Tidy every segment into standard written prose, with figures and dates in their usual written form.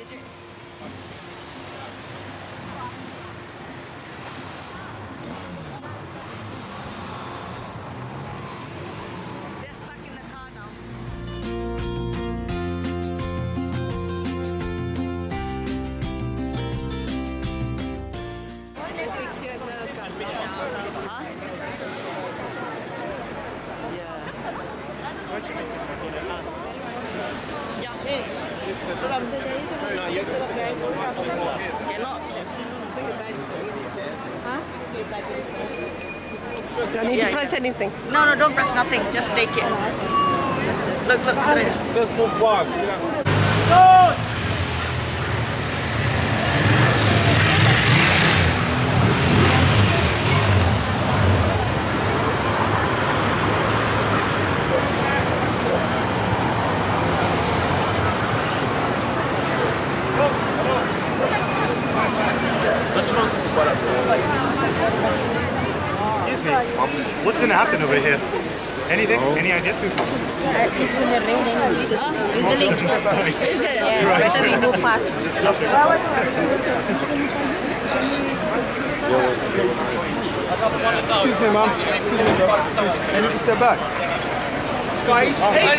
is it? They're stuck in the car now. Do I need to press anything? No, don't press nothing. Just take it. Look. There's no vlog. What's going to happen over here? Anything? Any ideas? It's going to rain anyway. Easily. Is it? Yeah, it's better we go fast. Excuse me, ma'am. Excuse me, sir. Please, I need to step back. Guys,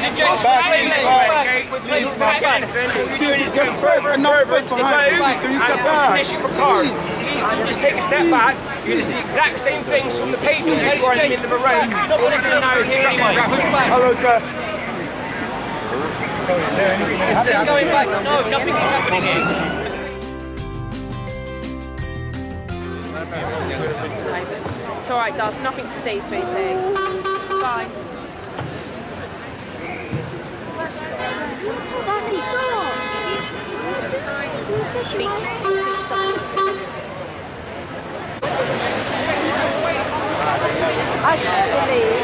Excuse me, get space, enough space behind. Please, can you step back? for cars. Please, just take a step back. You're going to see exact same things from the pavement as you are in the middle of a road. All this is now is distracting traffic. Hello, sir. Is it going back? No, nothing is happening here. It's alright, Daz. Nothing to see, sweetie. Bye. Darcy, stop! I can't believe.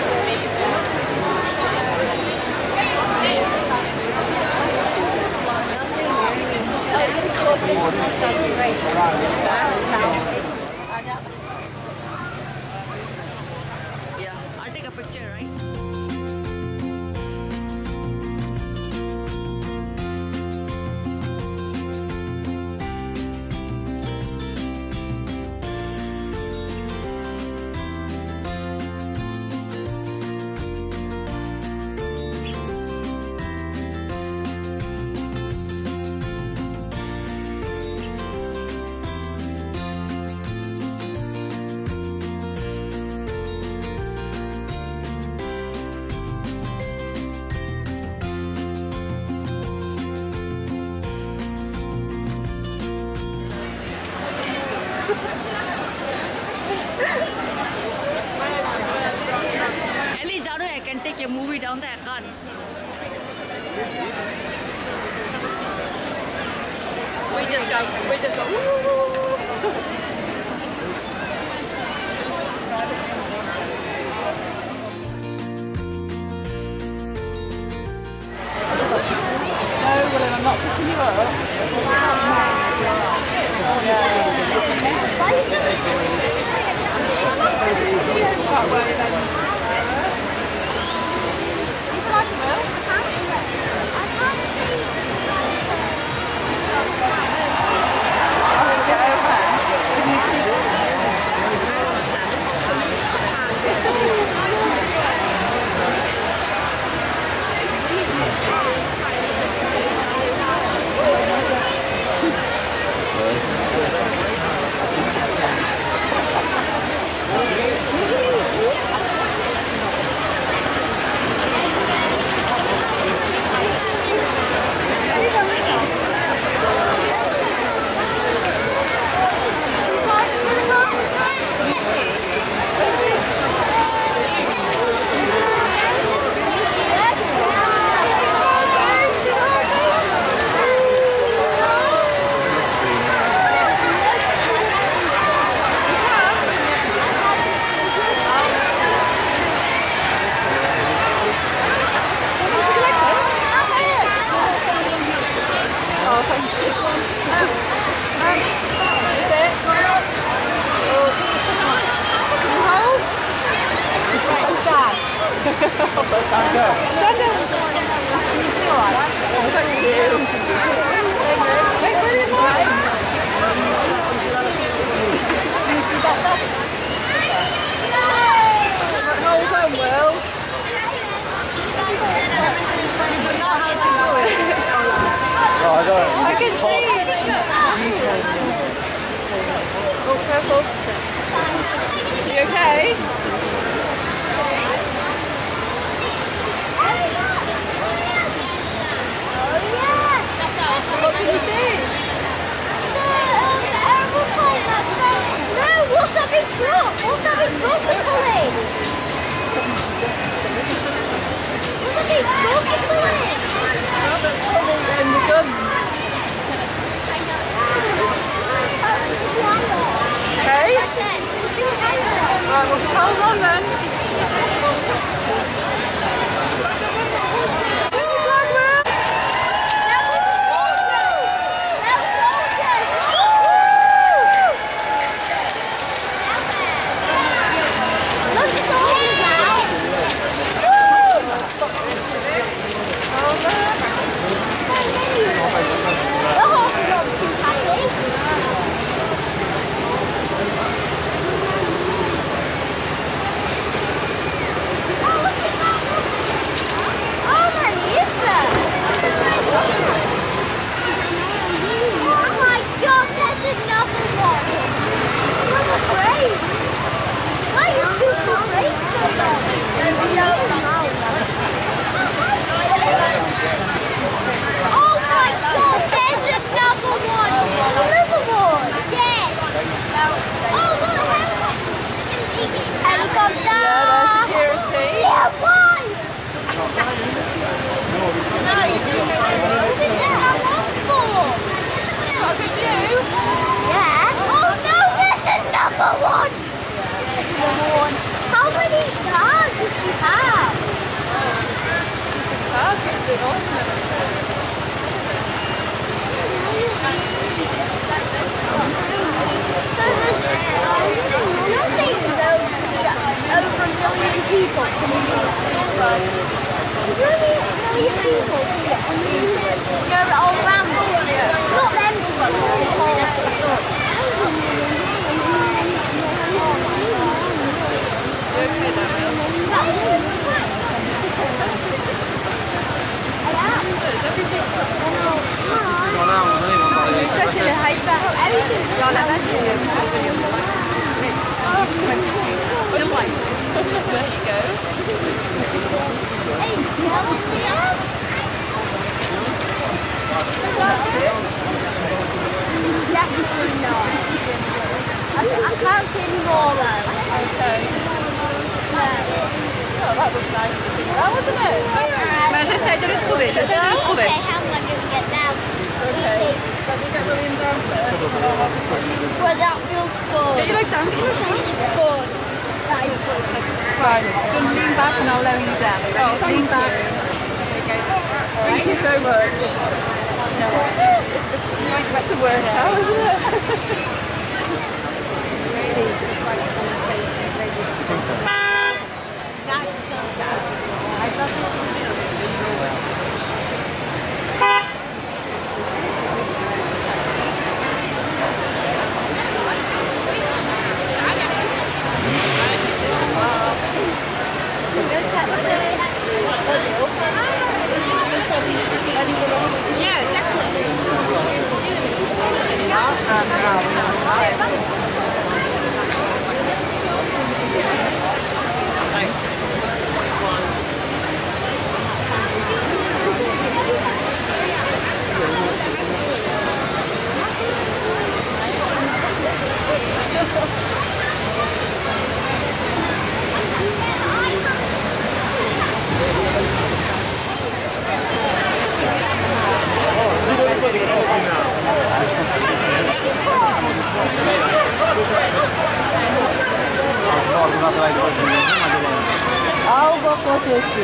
Yeah, I'll take a picture, right? At least I know I can take a movie down there, I can't. We just go. I'm not picking you up. Thank you. careful. You okay? What can you see? No, what's that big truck? What's that big truck we're pulling? What's that big truck we're pulling? And the gun. Okay? Right, well just hold on then. How many cars does she have? You're saying over 1 million people can really a million people go all around us. Not them Ça c'est le high bar. Ah oui, dans la base c'est le Definitely not. I can't see any more though. Okay. Oh, that was nice to think about, wasn't it? Mais j'essaie de le trouver, j'essaie de le trouver. Okay, how am I going to get down? Okay. Let me get William down first. Well, that feels fun. Get your leg down, get your leg down. Fun. That is fun. Fine. Do you want to lean back and I'll lower you down? Oh, Lean back. Thank you so much. That's the worst now, isn't it? Yeah, definitely. Algo aconteceu.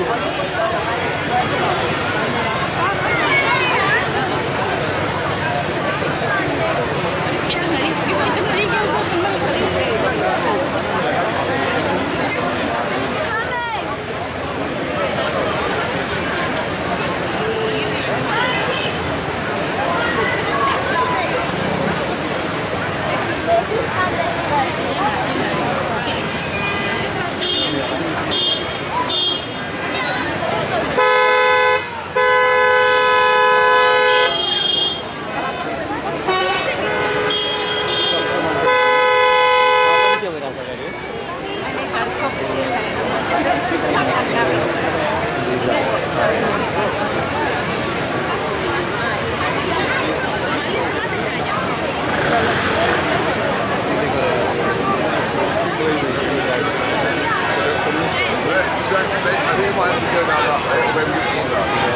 might have to go down that way when we see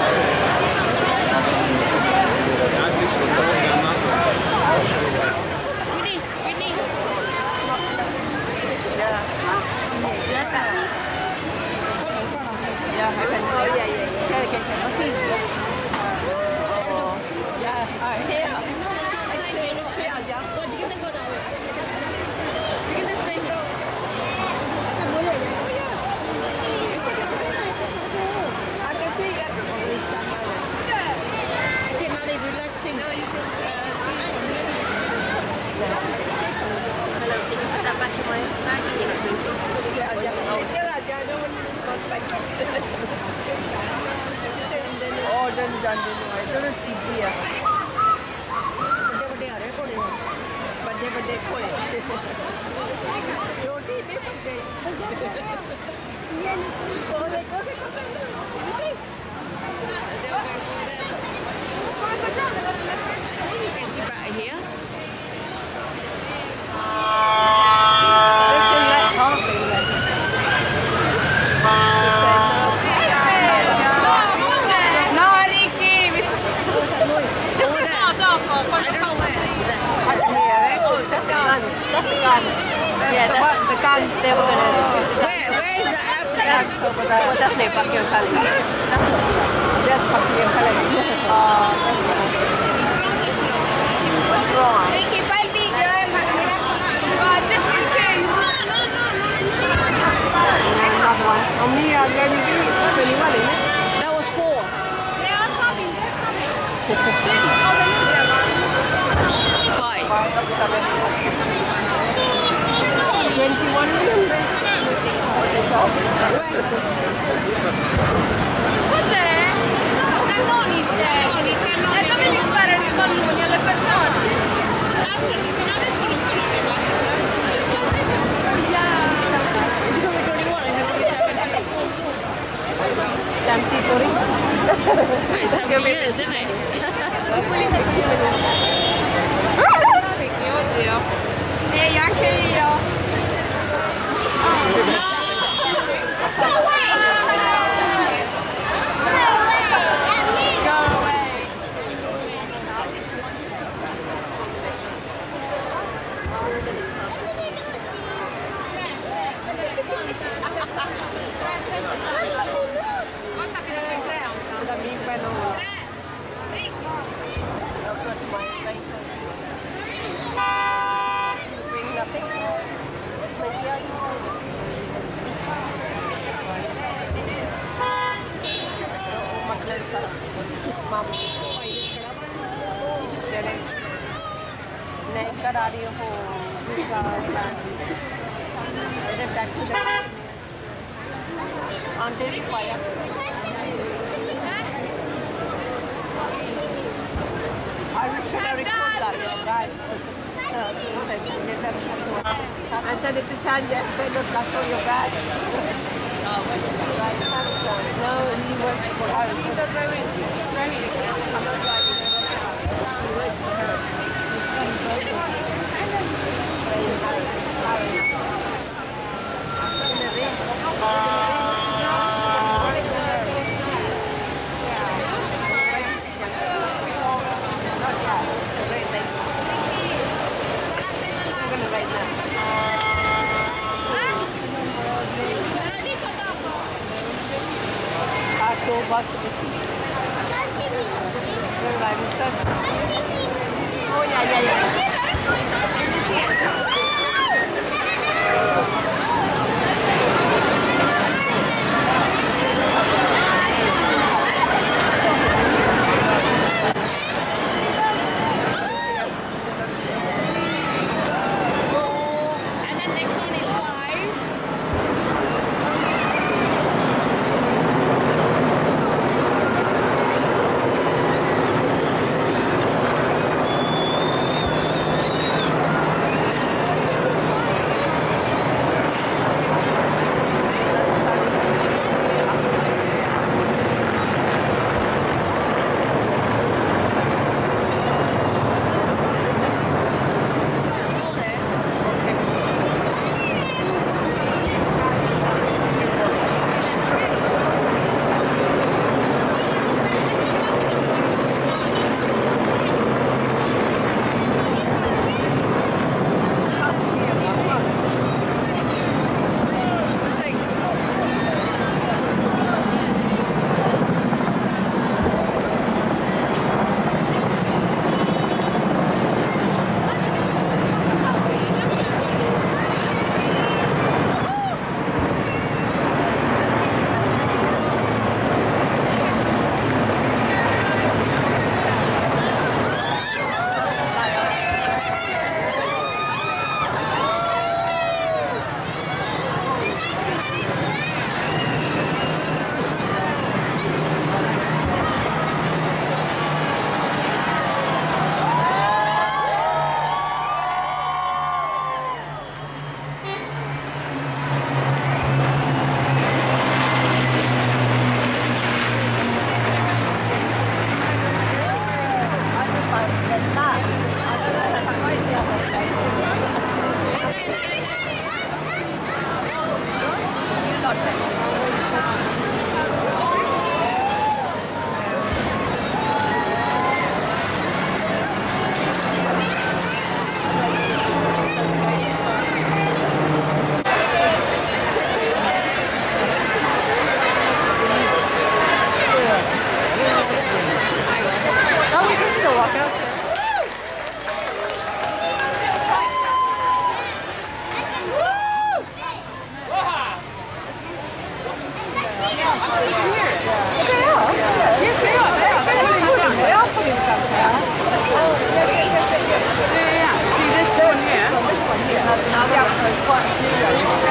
They were gonna. Where is the that's over there. Oh, that's near Buckingham Palace. That's Buckingham Palace. What's wrong? Just in case. Another one. Only going to do 21, isn't it? That was 4. They are coming. They're coming. 21 million. Cos'è? Cannonite. E dove gli sparano i cannoni alle persone? Ascolti, fino adesso non sono arrivati. It's going to be 21, it's going to be 17. Some people rich. It's going to be isn't it? Oddio. Ehi, anche io. And send it to Sanja and say, look, that's all your bag. No, he works for her. He's a very Oh, yeah, yeah, yeah. Yes, they are. They are. They are pulling the gun down. Yeah. See this one here? This one here has an outpost quite a few.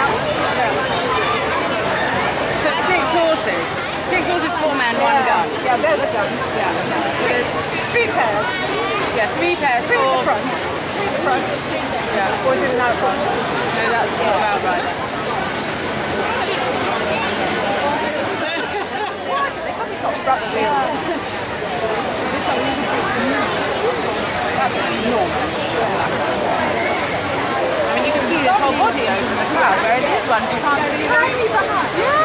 So it's 6 horses. 6 horses, 4 men, 1 gun. Yeah, they're the guns. Yeah. So there's 3 pairs. yeah, 3 pairs 3 at for the front. 3 at the front. yeah. Or is it an outrun? No, that's not about right. They probably got front wheels. That's enormous. I mean, you can see this whole body over the crowd, whereas this one you can't really. Tiny behind. Yeah.